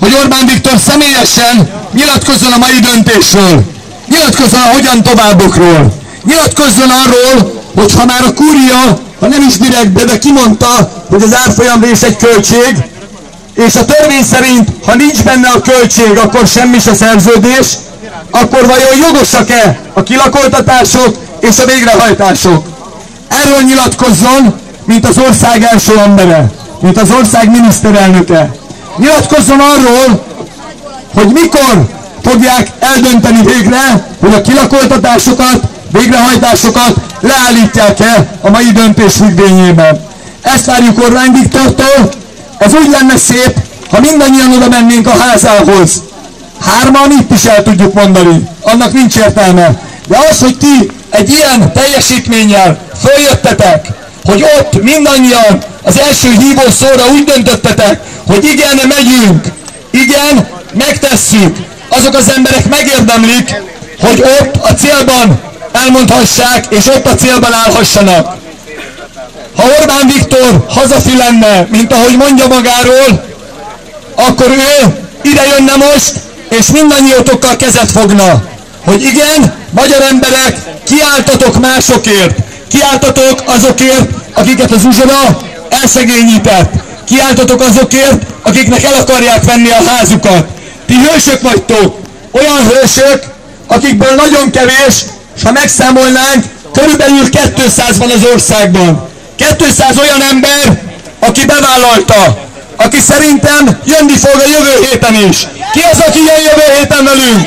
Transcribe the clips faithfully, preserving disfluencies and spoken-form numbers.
hogy Orbán Viktor személyesen nyilatkozzon a mai döntésről, nyilatkozzon a hogyan továbbokról, nyilatkozzon arról, hogy ha már a Kúria, ha nem is direktbe, de kimondta, hogy az árfolyamrés egy költség, és a törvény szerint, ha nincs benne a költség, akkor semmi a szerződés, akkor vajon jogosak-e a kilakoltatások és a végrehajtások? Erről nyilatkozzon, mint az ország első embere, mint az ország miniszterelnöke. Nyilatkozzon arról, hogy mikor fogják eldönteni végre, hogy a kilakoltatásokat, végrehajtásokat leállítják-e a mai döntés függvényében. Ezt várjuk Orbán Viktortól. Ez úgy lenne szép, ha mindannyian oda mennénk a házához. Hárman itt is el tudjuk mondani, annak nincs értelme. De az, hogy ti egy ilyen teljesítménnyel följöttetek, hogy ott mindannyian az első hívószóra úgy döntöttetek, hogy igen, megyünk, igen, megtesszük, azok az emberek megérdemlik, hogy ott a célban elmondhassák, és ott a célban állhassanak. Ha Orbán Viktor hazafi lenne, mint ahogy mondja magáról, akkor ő ide jönne most, és mindannyiótokkal kezet fogna, hogy igen, magyar emberek, kiáltatok másokért, kiáltatok azokért, akiket az uzsora elszegényített, kiáltatok azokért, akiknek el akarják venni a házukat. Ti hősök vagytok, olyan hősök, akikből nagyon kevés, és ha megszámolnánk, körülbelül kétszáz van az országban. kétszáz olyan ember, aki bevállalta, aki szerintem jönni fog a jövő héten is. Ki az, aki jön jövő héten velünk?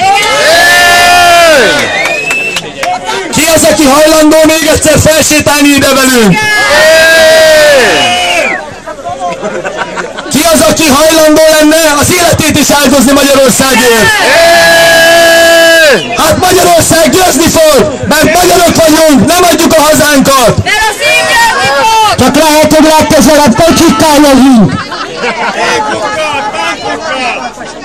Ki az, aki hajlandó még egyszer felsétálni ide velünk? Ki az, aki hajlandó lenne az életét is áldozni Magyarországért? Hát Magyarország győzni fog, mert magyarok vagyunk, nem adjuk a hazánkat! Csak lehet, hogy legközelebb kocsikkal jövünk!